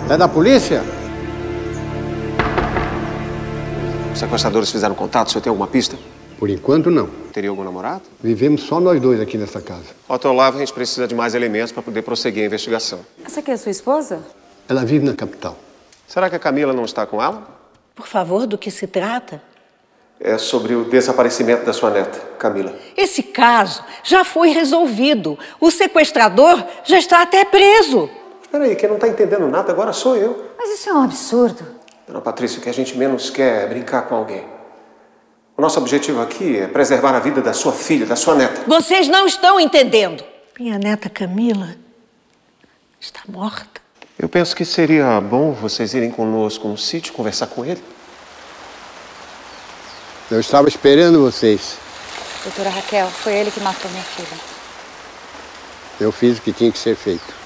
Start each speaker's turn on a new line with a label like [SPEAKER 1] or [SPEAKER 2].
[SPEAKER 1] É da polícia?
[SPEAKER 2] Os sequestradores fizeram contato? O senhor tem alguma pista?
[SPEAKER 1] Por enquanto, não.
[SPEAKER 2] Teria algum namorado?
[SPEAKER 1] Vivemos só nós dois aqui nessa casa.
[SPEAKER 2] Otto Olavo, a gente precisa de mais elementos para poder prosseguir a investigação.
[SPEAKER 3] Essa aqui é a sua esposa?
[SPEAKER 1] Ela vive na capital.
[SPEAKER 2] Será que a Camila não está com ela?
[SPEAKER 4] Por favor, do que se trata?
[SPEAKER 2] É sobre o desaparecimento da sua neta, Camila.
[SPEAKER 4] Esse caso já foi resolvido. O sequestrador já está até preso.
[SPEAKER 2] Espera aí, quem não está entendendo nada agora sou eu.
[SPEAKER 3] Mas isso é um absurdo.
[SPEAKER 2] Dona Patrícia, o que a gente menos quer é brincar com alguém. O nosso objetivo aqui é preservar a vida da sua filha, da sua neta.
[SPEAKER 4] Vocês não estão entendendo. Minha neta Camila está morta.
[SPEAKER 2] Eu penso que seria bom vocês irem conosco no sítio, conversar com ele.
[SPEAKER 1] Eu estava esperando vocês.
[SPEAKER 3] Doutora Raquel, foi ele que matou minha filha.
[SPEAKER 1] Eu fiz o que tinha que ser feito.